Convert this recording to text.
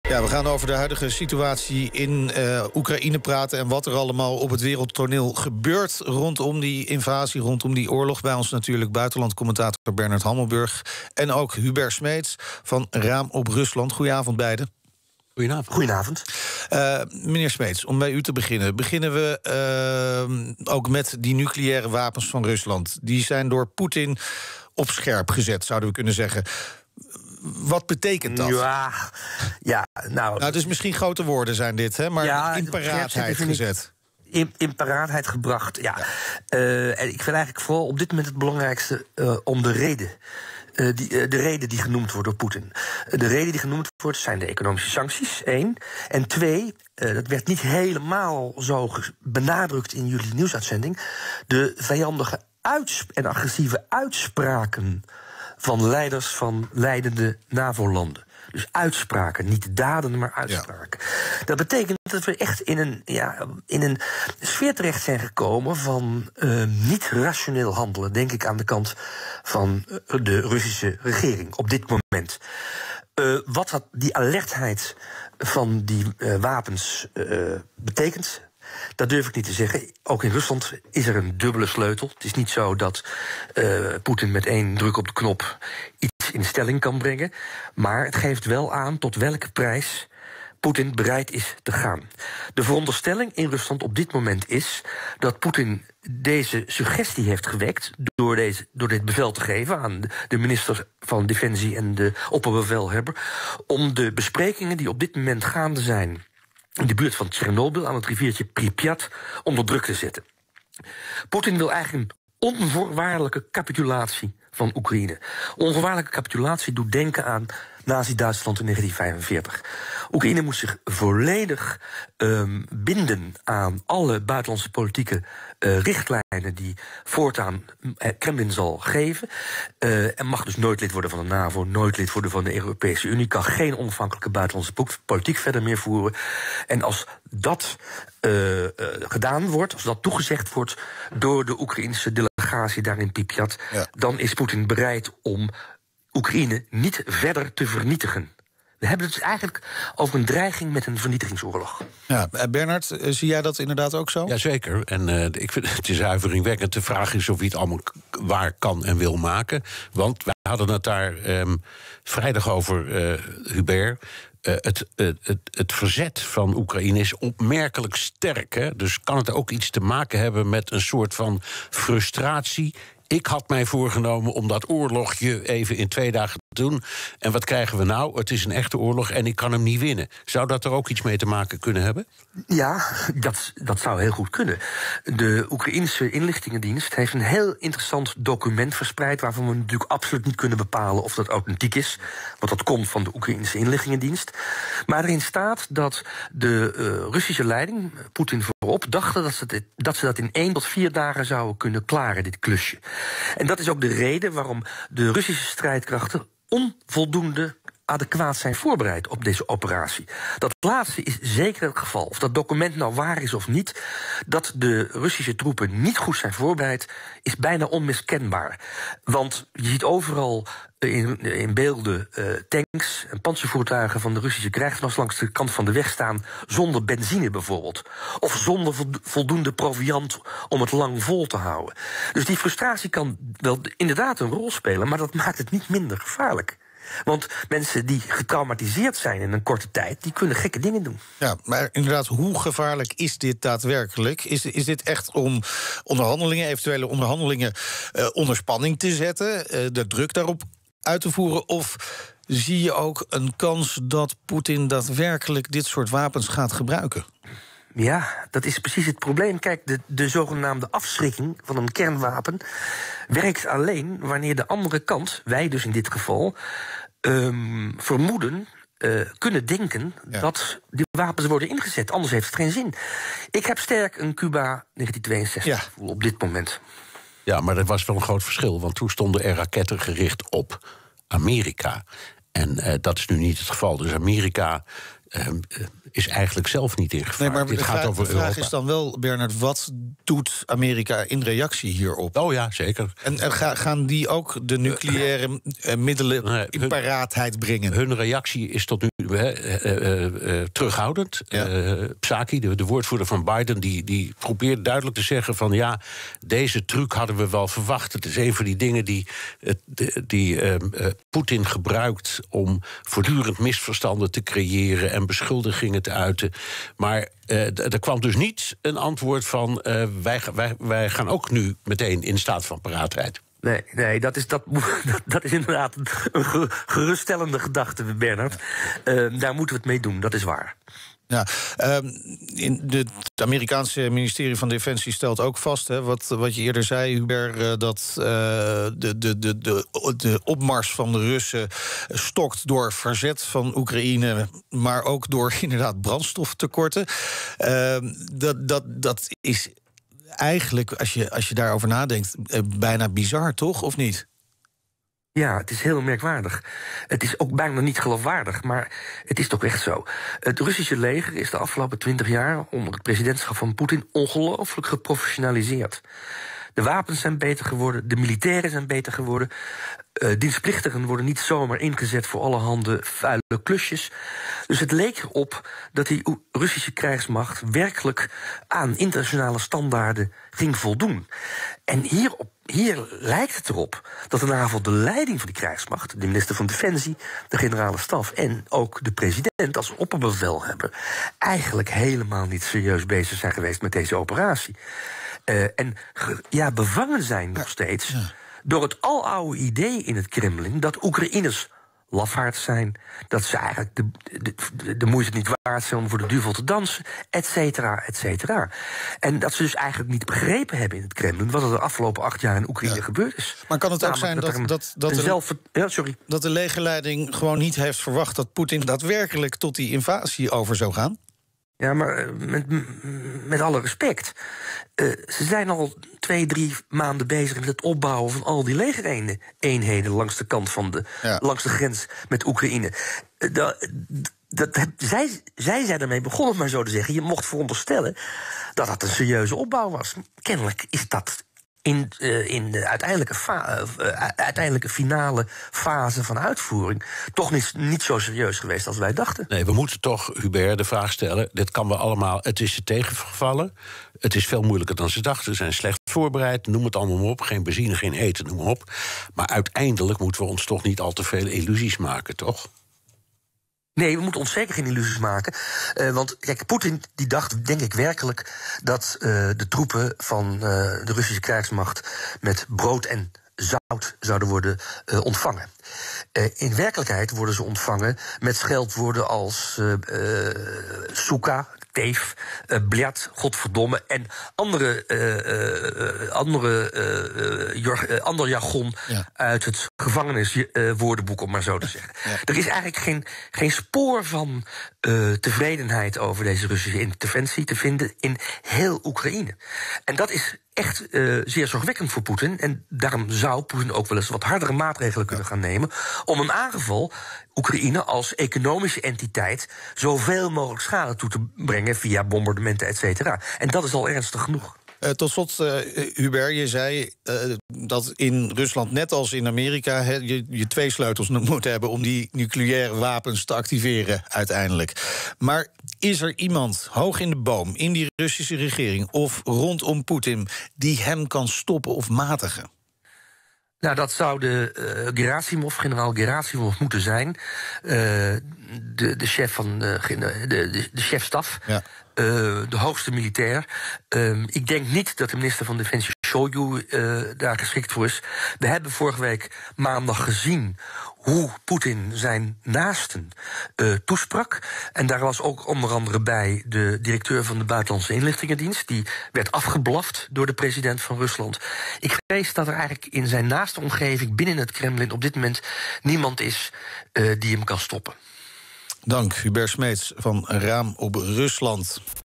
Ja, we gaan over de huidige situatie in Oekraïne praten en wat er allemaal op het wereldtoneel gebeurt rondom die invasie, rondom die oorlog. Bij ons natuurlijk buitenlandcommentator Bernard Hammelburg en ook Hubert Smeets van Raam op Rusland. Goedenavond beiden. Goedenavond. Meneer Smeets, om bij u te beginnen. Beginnen we ook met die nucleaire wapens van Rusland. Die zijn door Poetin op scherp gezet, zouden we kunnen zeggen. Wat betekent dat? Nou, het is misschien grote woorden zijn dit, hè, maar in paraatheid gezet. In paraatheid gebracht, ja. En ik vind eigenlijk vooral op dit moment het belangrijkste om de reden. De reden die genoemd wordt door Poetin. De reden die genoemd wordt zijn de economische sancties, 1. En 2, dat werd niet helemaal zo benadrukt in jullie nieuwsuitzending, de vijandige en agressieve uitspraken van leiders van leidende NAVO-landen. Dus uitspraken, niet daden, maar uitspraken. Ja. Dat betekent dat we echt in een sfeer terecht zijn gekomen van niet rationeel handelen, denk ik, aan de kant van de Russische regering op dit moment. Wat die alertheid van die wapens betekent, dat durf ik niet te zeggen. Ook in Rusland is er een dubbele sleutel. Het is niet zo dat Poetin met 1 druk op de knop iets in stelling kan brengen. Maar het geeft wel aan tot welke prijs Poetin bereid is te gaan. De veronderstelling in Rusland op dit moment is dat Poetin deze suggestie heeft gewekt door dit bevel te geven aan de minister van Defensie en de opperbevelhebber, om de besprekingen die op dit moment gaande zijn in de buurt van Tsjernobyl aan het riviertje Pripyat onder druk te zetten. Poetin wil eigenlijk een onvoorwaardelijke capitulatie van Oekraïne. Onvoorwaardelijke capitulatie doet denken aan Nazi-Duitsland in 1945. Oekraïne moet zich volledig binden aan alle buitenlandse politieke richtlijnen die voortaan Kremlin zal geven. En mag dus nooit lid worden van de NAVO, nooit lid worden van de Europese Unie, kan geen onafhankelijke buitenlandse politiek verder meer voeren. En als dat gedaan wordt, als dat toegezegd wordt door de Oekraïnse delegatie daar in Pripyat, dan is Poetin bereid om Oekraïne niet verder te vernietigen. We hebben het dus eigenlijk over een dreiging met een vernietigingsoorlog. Ja, Bernard, zie jij dat inderdaad ook zo? Jazeker. En ik vind het is huiveringwekkend. De vraag is of hij het allemaal waar kan en wil maken. Want wij hadden het daar vrijdag over, Hubert. Het verzet van Oekraïne is opmerkelijk sterk. Hè? Dus kan het ook iets te maken hebben met een soort van frustratie? Ik had mij voorgenomen om dat oorlogje even in 2 dagen te doen. En wat krijgen we nou? Het is een echte oorlog en ik kan hem niet winnen. Zou dat er ook iets mee te maken kunnen hebben? Ja, dat zou heel goed kunnen. De Oekraïnse inlichtingendienst heeft een heel interessant document verspreid, waarvan we natuurlijk absoluut niet kunnen bepalen of dat authentiek is, want dat komt van de Oekraïnse inlichtingendienst. Maar erin staat dat de Russische leiding, Poetin voorop, dachten dat ze dat in 1 tot 4 dagen zouden kunnen klaren, dit klusje. En dat is ook de reden waarom de Russische strijdkrachten onvoldoende adequaat zijn voorbereid op deze operatie. Dat laatste is zeker het geval. Of dat document nou waar is of niet, dat de Russische troepen niet goed zijn voorbereid, is bijna onmiskenbaar. Want je ziet overal in beelden tanks en pantservoertuigen van de Russische krijgsmacht langs de kant van de weg staan, zonder benzine bijvoorbeeld. Of zonder voldoende proviant om het lang vol te houden. Dus die frustratie kan wel inderdaad een rol spelen, maar dat maakt het niet minder gevaarlijk. Want mensen die getraumatiseerd zijn in een korte tijd, die kunnen gekke dingen doen. Ja, maar inderdaad, hoe gevaarlijk is dit daadwerkelijk? Is dit echt om eventuele onderhandelingen onder spanning te zetten, de druk daarop uit te voeren? Of zie je ook een kans dat Poetin daadwerkelijk dit soort wapens gaat gebruiken? Ja, dat is precies het probleem. Kijk, de zogenaamde afschrikking van een kernwapen werkt alleen wanneer de andere kant, wij dus in dit geval, vermoeden, kunnen denken dat die wapens worden ingezet. Anders heeft het geen zin. Ik heb sterk een Cuba 1962 gevoel op dit moment. Ja, maar dat was wel een groot verschil, want toen stonden er raketten gericht op Amerika. En dat is nu niet het geval. Dus Amerika is eigenlijk zelf niet in gevaar. Nee, maar Dit gaat over de vraag Europa. is dan wel, Bernard, wat doet Amerika in reactie hierop? Oh ja, zeker. En gaan die ook de nucleaire middelen in paraatheid brengen? Hun reactie is tot nu terughoudend. Ja. Psaki, de woordvoerder van Biden, die probeert duidelijk te zeggen van ja, deze truc hadden we wel verwacht. Het is een van die dingen die Poetin gebruikt om voortdurend misverstanden te creëren en beschuldigingen te uiten. Maar er kwam dus niet een antwoord van wij gaan ook nu meteen in staat van paraatheid. Nee, dat is inderdaad een geruststellende gedachte, Bernard. Daar moeten we het mee doen, dat is waar. Ja, het Amerikaanse ministerie van Defensie stelt ook vast, hè, wat je eerder zei, Hubert, dat de opmars van de Russen stokt door verzet van Oekraïne, maar ook door inderdaad brandstoftekorten. Dat is eigenlijk, als je daarover nadenkt, bijna bizar, toch? Of niet? Ja, het is heel merkwaardig. Het is ook bijna niet geloofwaardig, maar het is toch echt zo. Het Russische leger is de afgelopen 20 jaar onder het presidentschap van Poetin ongelooflijk geprofessionaliseerd. De wapens zijn beter geworden, de militairen zijn beter geworden. Dienstplichtigen worden niet zomaar ingezet voor allerhande vuile klusjes. Dus het leek erop dat die Russische krijgsmacht werkelijk aan internationale standaarden ging voldoen. En hier lijkt het erop dat in avond de leiding van die krijgsmacht, de minister van Defensie, de generale staf en ook de president als opperbevelhebber, eigenlijk helemaal niet serieus bezig zijn geweest met deze operatie. En bevangen zijn nog steeds door het aloude idee in het Kremlin dat Oekraïners lafaards zijn, dat ze eigenlijk de moeite niet waard zijn om voor de duivel te dansen, et cetera, et cetera. En dat ze dus eigenlijk niet begrepen hebben in het Kremlin wat er de afgelopen 8 jaar in Oekraïne gebeurd is. Maar kan het ook zijn dat de legerleiding gewoon niet heeft verwacht dat Poetin daadwerkelijk tot die invasie over zou gaan? Ja, maar met alle respect. Ze zijn al 2-3 maanden bezig met het opbouwen van al die legereenheden langs de kant van langs de grens met Oekraïne. Zij zijn ermee begonnen, maar zo te zeggen. Je mocht veronderstellen dat dat een serieuze opbouw was. Kennelijk is dat in de uiteindelijke finale fase van uitvoering toch niet zo serieus geweest als wij dachten. Nee, we moeten toch, Hubert, de vraag stellen, dit kan we allemaal, het is ze tegengevallen. Het is veel moeilijker dan ze dachten. Ze zijn slecht voorbereid, noem het allemaal maar op. Geen benzine, geen eten, noem maar op. Maar uiteindelijk moeten we ons toch niet al te veel illusies maken, toch? Nee, we moeten ons zeker geen illusies maken. Want kijk, Poetin die dacht, denk ik werkelijk, dat de troepen van de Russische krijgsmacht met brood en zout zouden worden ontvangen. In werkelijkheid worden ze ontvangen met scheldwoorden als suka, teef, bljat, godverdomme en ander jargon uit het gevangeniswoordenboek, om maar zo te zeggen. Ja. Er is eigenlijk geen spoor van tevredenheid over deze Russische interventie te vinden in heel Oekraïne. En dat is echt zeer zorgwekkend voor Poetin. En daarom zou Poetin ook wel eens wat hardere maatregelen kunnen gaan nemen om een aangeval Oekraïne als economische entiteit zoveel mogelijk schade toe te brengen via bombardementen, et cetera. En dat is al ernstig genoeg. Tot slot, Hubert, je zei dat in Rusland, net als in Amerika, je 2 sleutels moet hebben om die nucleaire wapens te activeren uiteindelijk. Maar is er iemand hoog in de boom in die Russische regering of rondom Poetin die hem kan stoppen of matigen? Nou, dat zou generaal Gerasimov moeten zijn. De chef van de chefstaf. Ja. De hoogste militair. Ik denk niet dat de minister van Defensie Shoigu daar geschikt voor is. We hebben vorige week maandag gezien hoe Poetin zijn naasten toesprak. En daar was ook onder andere bij de directeur van de Buitenlandse Inlichtingendienst. Die werd afgeblaft door de president van Rusland. Ik vrees dat er eigenlijk in zijn naaste omgeving binnen het Kremlin op dit moment niemand is die hem kan stoppen. Dank, Hubert Smeets van Raam op Rusland.